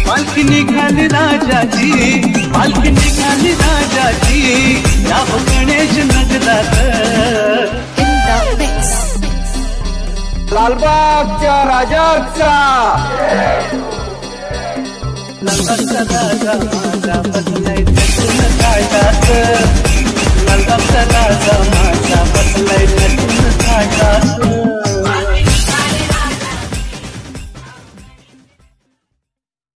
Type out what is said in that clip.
पालखी निघाली राजाची, पालखी निघाली राजाची, या हो गणेश नगरात। लालबागच्या राजाचा लालबागचा राजा माझा बसलाय त्यातून काळजात, लालबागचा राजा माझा